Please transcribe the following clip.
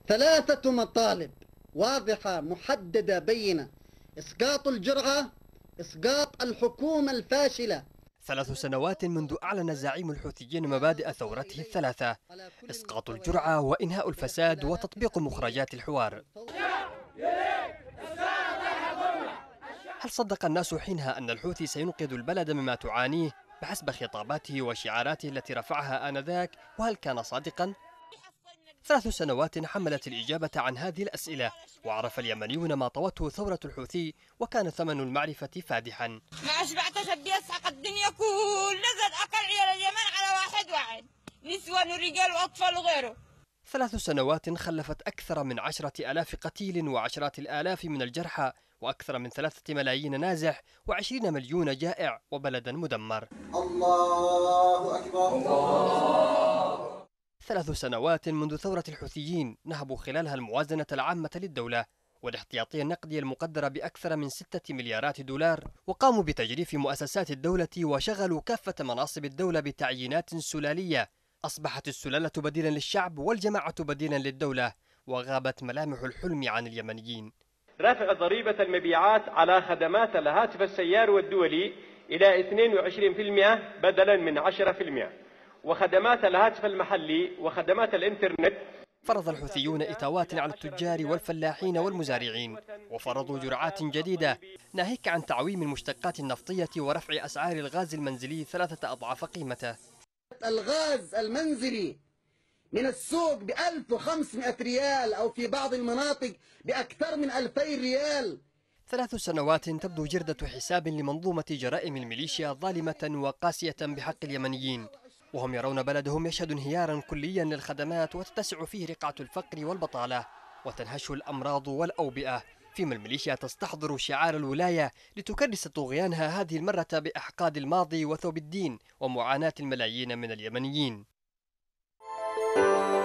3 مطالب واضحة محددة بينة: إسقاط الجرعة، إسقاط الحكومة الفاشلة. 3 سنوات منذ أعلن زعيم الحوثيين مبادئ ثورته الثلاثة: إسقاط الجرعة وإنهاء الفساد وتطبيق مخرجات الحوار. هل صدق الناس حينها أن الحوثي سينقذ البلد مما تعانيه بحسب خطاباته وشعاراته التي رفعها آنذاك؟ وهل كان صادقا؟ 3 سنوات حملت الإجابة عن هذه الأسئلة، وعرف اليمنيون ما طوته ثورة الحوثي، وكان ثمن المعرفة فادحا. ما أشبعت شبي يسحق الدنيا كلها، زاد أكل عيال اليمن على واحد، نسوان ورجال وأطفال وغيره. 3 سنوات خلفت أكثر من 10,000 قتيل وعشرات الآلاف من الجرحى، وأكثر من 3 ملايين نازح و20 مليون جائع، وبلدا مدمر. الله أكبر. 3 سنوات منذ ثورة الحوثيين نهبوا خلالها الموازنة العامة للدولة والاحتياطية النقدية المقدرة بأكثر من 6 مليارات دولار، وقاموا بتجريف مؤسسات الدولة وشغلوا كافة مناصب الدولة بتعيينات سلالية. أصبحت السلالة بديلا للشعب والجماعة بديلا للدولة، وغابت ملامح الحلم عن اليمنيين. رفع ضريبة المبيعات على خدمات الهاتف السيار والدولي إلى 22% بدلا من 10%، وخدمات الهاتف المحلي وخدمات الإنترنت. فرض الحوثيون إتاوات على التجار والفلاحين والمزارعين، وفرضوا جرعات جديدة ناهيك عن تعويم المشتقات النفطية ورفع أسعار الغاز المنزلي 3 أضعاف قيمته. الغاز المنزلي من السوق ب1500 ريال، أو في بعض المناطق بأكثر من 2000 ريال. 3 سنوات تبدو جردة حساب لمنظومة جرائم الميليشيا ظالمة وقاسية بحق اليمنيين، وهم يرون بلدهم يشهد انهيارا كليا للخدمات، وتتسع فيه رقعة الفقر والبطالة، وتنهشه الأمراض والأوبئة، فيما الميليشيا تستحضر شعار الولاية لتكرس طغيانها هذه المرة بإحقاد الماضي وثوب الدين ومعاناة الملايين من اليمنيين.